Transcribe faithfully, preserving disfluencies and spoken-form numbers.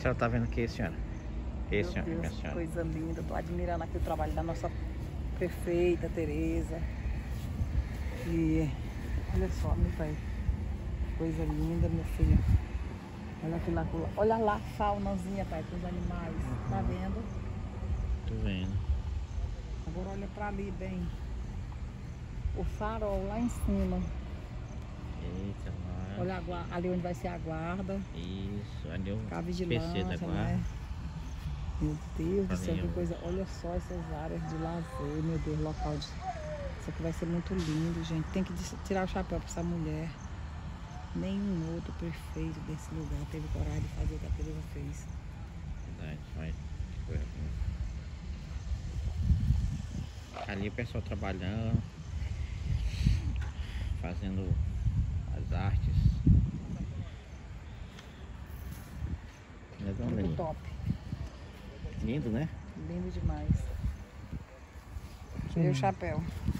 A senhora tá vendo aqui, senhora? Esse, Meu Deus, minha que senhora. coisa linda. Tô admirando aqui o trabalho da nossa prefeita, Tereza. E olha só, meu pai. Coisa linda, meu filho. Olha aqui lá, olha lá a faunazinha, pai, com os animais. Uhum. Tá vendo? Tô vendo. Agora olha pra ali, bem. O farol lá em cima. Eita, lá. Olha a, ali onde vai ser a guarda. Isso, ali é o a vigilância, P C da guarda. né? Meu Deus do céu, que eu... coisa. Olha só essas áreas de lazer, meu Deus, local de... Isso aqui vai ser muito lindo, gente. Tem que tirar o chapéu pra essa mulher. Nenhum outro prefeito desse lugar teve coragem de fazer o que a Tereza fez. Verdade, vai. Ali o pessoal trabalhando, fazendo as artes. Muito top. Lindo, né? Lindo demais. Tirei o chapéu.